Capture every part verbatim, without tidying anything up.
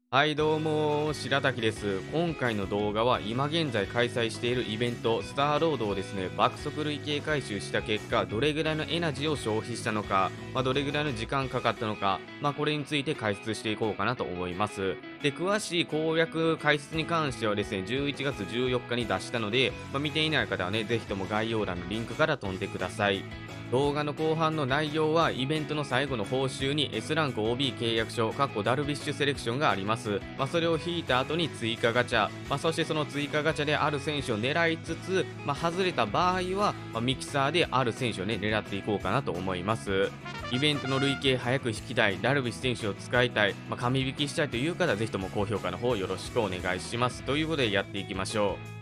はいどうも、白滝です。今回の動画は今現在開催しているイベント、スターロードをですね、爆速累計回収した結果、どれぐらいのエナジーを消費したのか、まあ、どれぐらいの時間かかったのか、まあ、これについて解説していこうかなと思います。で、詳しい攻略解説に関してはですね、じゅういちがつじゅうよっかに出したので、まあ、見ていない方はね、ぜひとも概要欄のリンクから飛んでください。動画の後半の内容はイベントの最後の報酬に エス ランク オービー 契約書、かっこダルビッシュセレクションがあります。まあ、それを引いた後に追加ガチャ、まあ、そしてその追加ガチャである選手を狙いつつ、まあ、外れた場合は、まあ、ミキサーである選手をね、狙っていこうかなと思います。イベントの累計早く引きたい、ダルビッシュ選手を使いたい、まあ、紙引きしたいという方はぜひとも高評価の方よろしくお願いします。ということでやっていきましょう。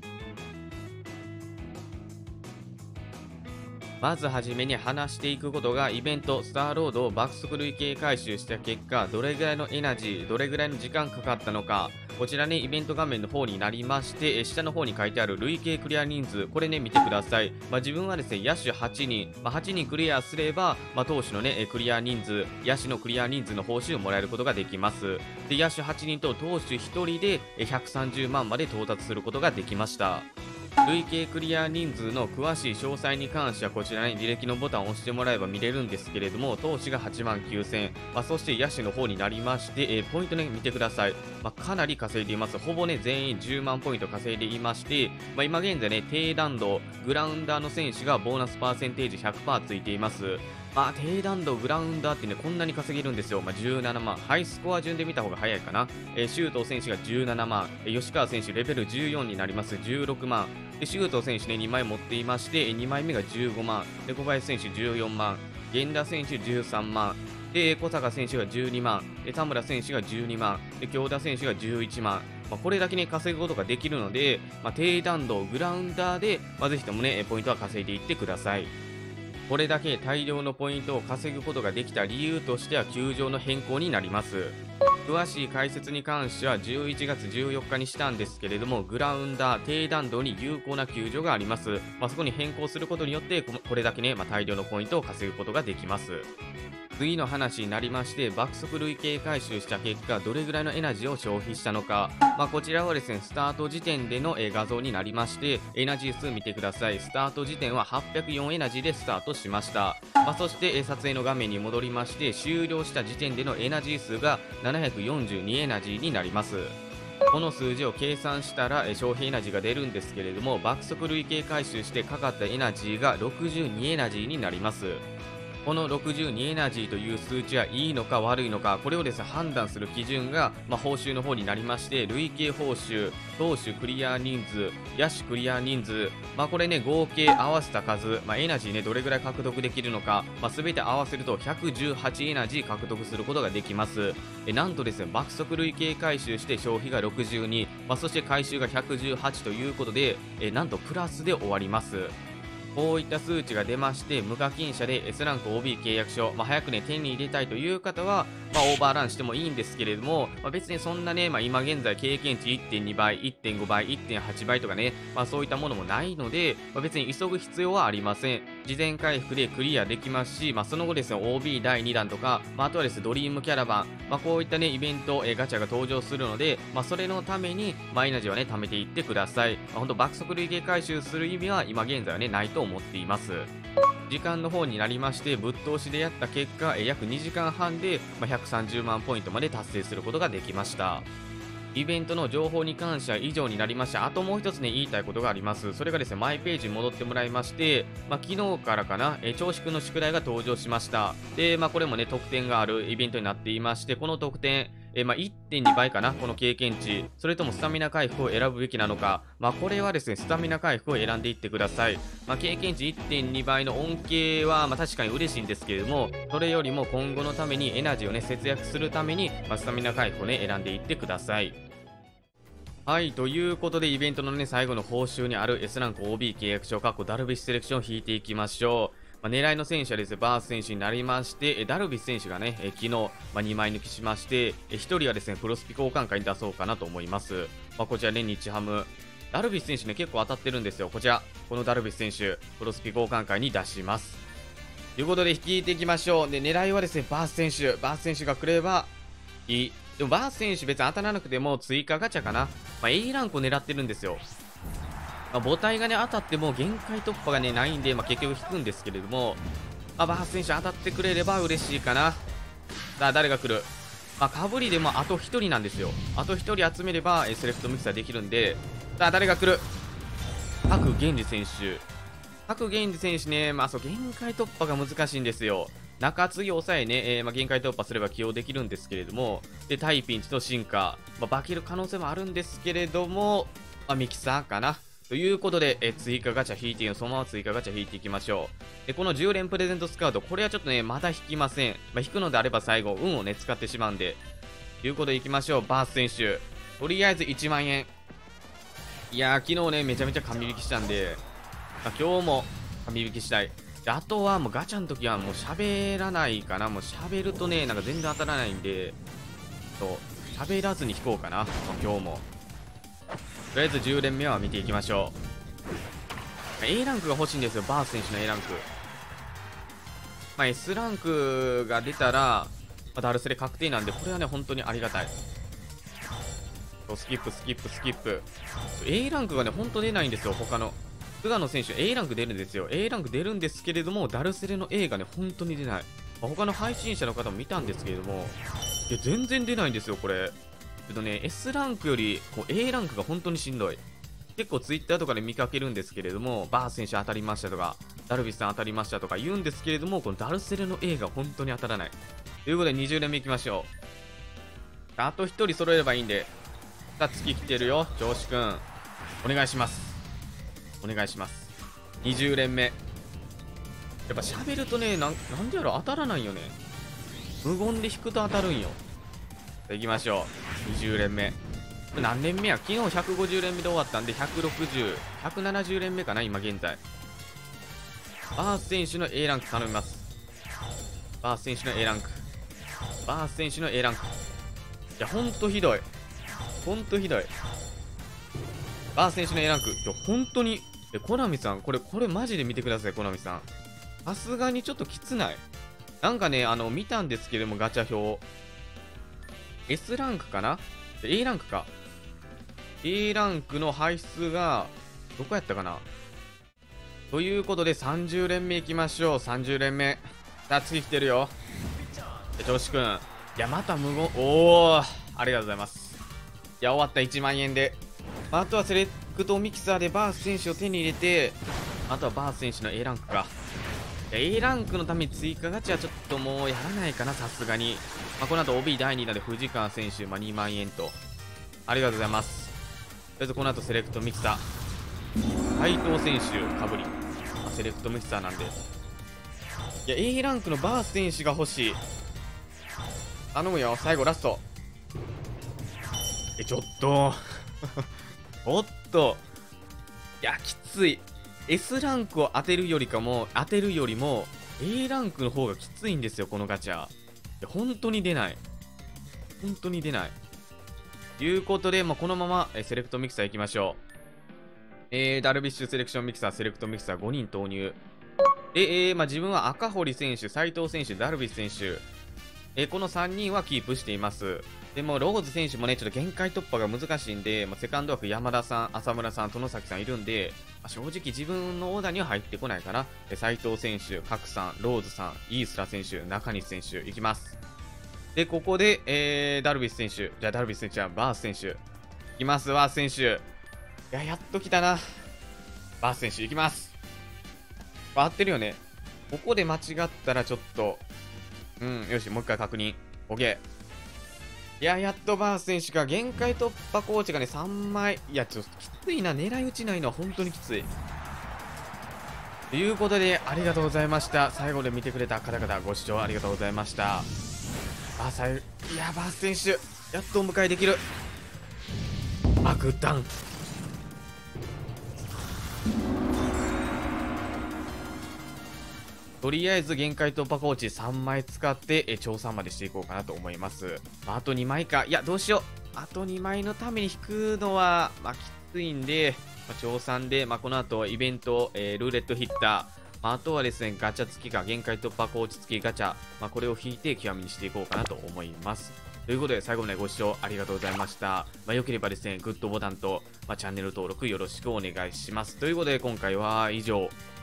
まずはじめに話していくことが、イベントスターロードを爆速累計回収した結果、どれぐらいのエナジー、どれぐらいの時間かかったのか、こちらね、イベント画面の方になりまして、え下の方に書いてある累計クリア人数、これね、見てください。まあ、自分はですね、野手はちにん、まあ、はちにんクリアすれば、まあ、投手のね、えクリア人数、野手のクリア人数の報酬をもらえることができます。で、野手はちにんと投手ひとりでえひゃくさんじゅうまんまで到達することができました。累計クリア人数の詳しい詳細に関してはこちらに履歴のボタンを押してもらえば見れるんですけれども、投手がはちまんきゅうせん、まあ、そして野手の方になりまして、えーポイントね、見てください。まあ、かなり稼いでいます。ほぼね、全員じゅうまんポイント稼いでいまして、まあ、今現在ね、低弾道、グラウンダーの選手がボーナスパーセンテージひゃくパーセントついています。まあ、低弾道、グラウンダーってね、こんなに稼げるんですよ。まあ、じゅうななまん。ハイスコア順で見た方が早いかな。えー、周東選手がじゅうななまん。えー吉川選手、レベルじゅうよんになります。じゅうろくまん。で、周東選手ね、にまい持っていまして、にまいめがじゅうごまん。で、小林選手じゅうよんまん。源田選手じゅうさんまん。で、小坂選手がじゅうにまん。で、田村選手がじゅうにまん。で、京田選手がじゅういちまん。まあ、これだけね、稼ぐことができるので、まあ、低弾道、グラウンダーで、まあ、ぜひともね、ポイントは稼いでいってください。これだけ大量のポイントを稼ぐことができた理由としては球場の変更になります。詳しい解説に関してはじゅういちがつじゅうよっかにしたんですけれども、グラウンダー、低弾道に有効な球場があります。まあ、そこに変更することによって、ここれだけね、まあ、大量のポイントを稼ぐことができます。次の話になりまして、爆速累計回収した結果、どれぐらいのエナジーを消費したのか。まあ、こちらはですね、スタート時点でのえー画像になりまして、エナジー数見てください。スタート時点ははっぴゃくよんエナジーでスタートしました。まあ、そして、えー撮影の画面に戻りまして、終了した時点でのエナジー数がななひゃくよんじゅうにエナジーになります。この数字を計算したらえー消費エナジーが出るんですけれども、爆速累計回収してかかったエナジーがろくじゅうにエナジーになります。このろくじゅうにエナジーという数値はいいのか悪いのか、これをですね、判断する基準が、まあ、報酬の方になりまして、累計報酬、投手クリア人数、野手クリア人数、まあ、これね、合計合わせた数、まあ、エナジーね、どれぐらい獲得できるのか、まあ、全て合わせるとひゃくじゅうはちエナジー獲得することができます。えなんとですね、爆速累計回収して消費がろくじゅうに、まあ、そして回収がひゃくじゅうはちということで、えなんとプラスで終わります。こういった数値が出まして、無課金者で エス ランク オービー 契約書、まあ、早くね、手に入れたいという方は、まあ、オーバーランしてもいいんですけれども、まあ、別にそんなね、まあ、今現在経験値いってんにばい、いってんごばい、いってんはちばいとかね、まあ、そういったものもないので、まあ、別に急ぐ必要はありません。事前回復でクリアできますし、まあ、その後ですね、オービー だいにだんとか、まあ、あとはですね、ドリームキャラバン、まあ、こういったね、イベント、えーガチャが登場するので、まあ、それのために、マイナジはね、貯めていってください。まあ、ほんと、爆速累計回収する意味は、今現在はね、ないと思っています。時間の方になりまして、ぶっ通しでやった結果、え約にじかんはんで、まあ、ひゃくさんじゅうまんポイントまで達成することができました。イベントの情報に関しては以上になりました。あともう一つね、言いたいことがあります。それがですね、マイページに戻ってもらいまして、まあ、昨日からかな、えー、長縮の宿題が登場しました。で、まあ、これもね、得点があるイベントになっていまして、この得点、えーまあ、いってんにばいかな、この経験値。それともスタミナ回復を選ぶべきなのか。まあ、これはですね、スタミナ回復を選んでいってください。まあ、経験値いってんにばいの恩恵は、まあ、確かに嬉しいんですけれども、それよりも今後のためにエナジーをね、節約するために、まあ、スタミナ回復をね、選んでいってください。はい、ということで、イベントのね、最後の報酬にある エス ランク オービー 契約書、かっこダルビッシュセレクションを引いていきましょう。まあ、狙いの選手はですね、バース選手になりまして、えダルビッシュ選手がね、え昨日、まあ、にまい抜きしまして、えひとりはですね、プロスピ交換会に出そうかなと思います。まあ、こちらね、日ハム。ダルビッシュ選手ね、結構当たってるんですよ。こちら、このダルビッシュ選手、プロスピ交換会に出します。ということで、引いていきましょう。で、狙いはですね、バース選手。バース選手が来れば、いいでもバース選手別に当たらなくても追加ガチャかな。まあ、A ランクを狙ってるんですよ。まあ、母体がね、当たっても限界突破がね、ないんで、まあ、結局引くんですけれども、まあ、バース選手当たってくれれば嬉しいかな。さあ、誰が来る？まあ、かぶりでもあとひとりなんですよ。あとひとり集めれば、えセレクトミキサーできるんで、さあ、誰が来る？白源氏選手。白源氏選手ね、まあ、そう、限界突破が難しいんですよ。中継ぎを抑えね、えーまあ、限界突破すれば起用できるんですけれども、で、タイピンチと進化、まあ、化ける可能性もあるんですけれども、まあ、ミキサーかな。ということで、え追加ガチャ引いていく、そのまま追加ガチャ引いていきましょう。で、このじゅう連プレゼントスカウト、これはちょっとね、まだ引きません。まあ、引くのであれば最後、運をね、使ってしまうんで。ということでいきましょう、バース選手。とりあえずいちまんえん。いやー、昨日ね、めちゃめちゃ神引きしたんで、まあ、今日も神引きしたい。で、あとはもうガチャの時はもう喋らないかな。もう喋るとね、なんか全然当たらないんで、と、喋らずに引こうかな、今日も。とりあえずじゅう連目は見ていきましょう。A ランクが欲しいんですよ、バース選手の A ランク。まあ、S ランクが出たら、まあ、ダルスレ確定なんで、これはね、本当にありがたい。スキップ、スキップ、スキップ。A ランクがね、本当出ないんですよ、他の。菅野選手 A ランク出るんですよ。A ランク出るんですけれども、ダルセレの A がね、本当に出ない。まあ、他の配信者の方も見たんですけれども、いや、全然出ないんですよ、これ。ちょっとね、S ランクよりこう A ランクが本当にしんどい。結構 Twitter とかで見かけるんですけれども、バース選手当たりましたとか、ダルビスさん当たりましたとか言うんですけれども、このダルセレの A が本当に当たらない。ということでにじゅう連目いきましょう。あとひとり揃えればいいんで、さあ、月来てるよ、上司くん。お願いします。お願いします。にじゅう連目。やっぱ喋るとね、なん、なんでやろ、当たらないよね。無言で引くと当たるんよ。いきましょう。にじゅう連目。何連目や？昨日ひゃくごじゅう連目で終わったんで、ひゃくろくじゅう、ひゃくななじゅう連目かな、今現在。バース選手の A ランク頼みます。バース選手の A ランク。バース選手の A ランク。いや、ほんとひどい。ほんとひどい。バース選手の A ランク。いや、ほんとに。え、コナミさん、これ、これマジで見てください、コナミさん。さすがにちょっときつない？なんかね、あの、見たんですけども、ガチャ表。S ランクかな？ A ランクか。A ランクの配数が、どこやったかな？ということで、さんじゅう連目いきましょう。さんじゅう連目。さあ、次来てるよ。調子くん。いや、また無言。おー、ありがとうございます。いや、終わったいちまん円で。あとはセレクトミキサーでバース選手を手に入れて、あとはバース選手の A ランクか。A ランクのために追加ガチャはちょっともうやらないかな、さすがに。まあ、この後 オービー だいになので藤川選手、まあ、にまん円と。ありがとうございます。とりあえずこの後セレクトミキサー。斉藤選手、かぶり。まあ、セレクトミキサーなんで。いや、A ランクのバース選手が欲しい。頼むよ、最後ラスト。え、ちょっと。おっと。いや、きつい。S ランクを当てるよりかも、当てるよりも、A ランクの方がきついんですよ、このガチャ。いや、本当に出ない。本当に出ない。ということで、まあ、このまま、えセレクトミキサー行きましょう。えー、ダルビッシュセレクションミキサー、セレクトミキサーごにん投入。で、えー、まあ、自分は赤堀選手、斉藤選手、ダルビッシュ選手、えー、このさんにんはキープしています。でも、ローズ選手もね、ちょっと限界突破が難しいんで、まあ、セカンド枠山田さん、浅村さん、外崎さんいるんで、まあ、正直自分のオーダーには入ってこないかな。斉藤選手、角さん、ローズさん、イースラ選手、中西選手、いきます。で、ここで、えー、ダルビッシュ選手、じゃあダルビッシュ選手はバース選手、いきます、バース選手。いや、やっと来たな。バース選手、いきます。合ってるよね。ここで間違ったらちょっと、うん、よし、もう一回確認。OK。いや、やっとバース選手が限界突破コーチがね、さんまい。いや、ちょっときついな。狙い撃ちないのは本当にきつい。ということで、ありがとうございました。最後で見てくれた方々、ご視聴ありがとうございました。あ、さい、いや、バース選手、やっとお迎えできる。爆弾。とりあえず限界突破コーチさんまい使ってえ調査までしていこうかなと思います。まあ、あとにまいか。いや、どうしよう。あとにまいのために引くのは、まあ、きついんで、まあ、調査で、まあ、この後イベント、えー、ルーレットヒッター、まあ、あとはですね、ガチャ付きか限界突破コーチ付きガチャ、まあ、これを引いて極みにしていこうかなと思います。 ということで、最後までご視聴ありがとうございました。まあ、よければですね、グッドボタンと、まあ、チャンネル登録よろしくお願いします。ということで、今回は以上。